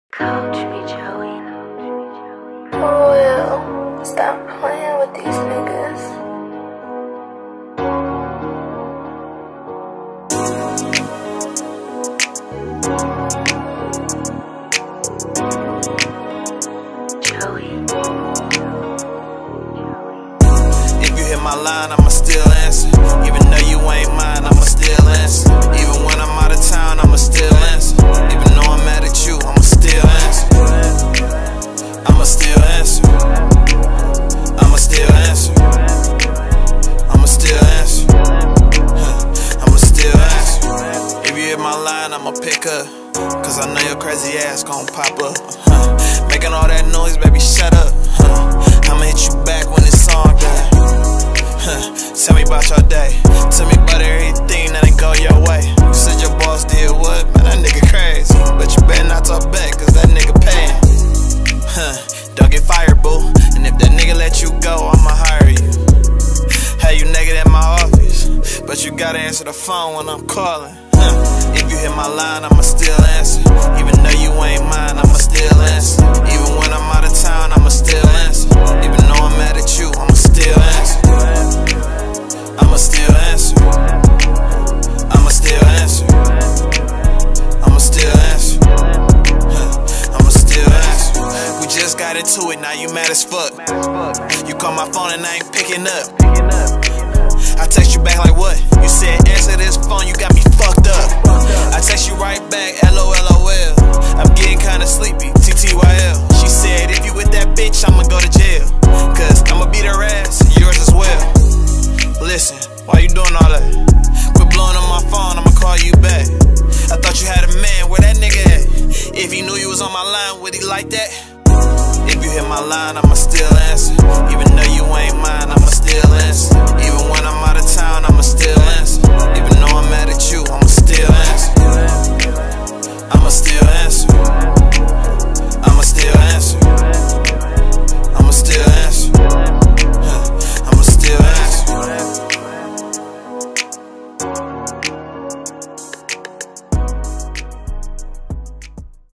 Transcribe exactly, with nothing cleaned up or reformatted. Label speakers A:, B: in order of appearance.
A: Coach me, Joey.
B: For real, stop playing with these niggas.
C: If you hit my line, I'ma still answer. Even though you ain't mine, I'ma still answer. Even when I'm out of town, I'ma still answer. Even though I'm mad at you, I'ma still answer. I'ma still answer. I'ma still answer. I'ma still answer. Huh. I'ma still answer. If you hit my line, I'ma pick up. Cause I know your crazy ass gon' pop up. Huh. Making all that noise, baby, shut up. Huh. I'ma hit you back when it's all done. Huh. Tell me about your day. Tell me about everything that ain't go your way. You said your boss did what? Man, that nigga crazy. But you better not talk back, cause that nigga paying. Huh. Don't get fired, boo. And if that nigga let you go, I'ma hire you. Hey, you naked at my office, but you gotta answer the phone when I'm calling. Huh. If you hit my line, I'ma still answer. Even though you ain't mine, I'ma still answer. Even when I'm out of town, I'ma still answer. Even though I'm mad at you, I'ma still answer. I'ma still answer. I'ma still answer. I'ma still answer. Huh. I'ma still answer. We just got into it, now you mad as fuck. You call my phone and I ain't picking up. I text you back like what? You said answer this phone, you got me fucked up. I text you right back, L O L O L. I'm getting kinda sleepy, T T Y L. She said if you with that bitch, I'ma go to jail. Cause I'ma beat her ass, yours as well. Listen, why you doing all that? Quit blowing on my phone, I'ma call you back. I thought you had a man, where that nigga at? If he knew you was on my line, would he like that? If you hit my line, I'ma still answer. Even though you ain't mine, I'ma still answer.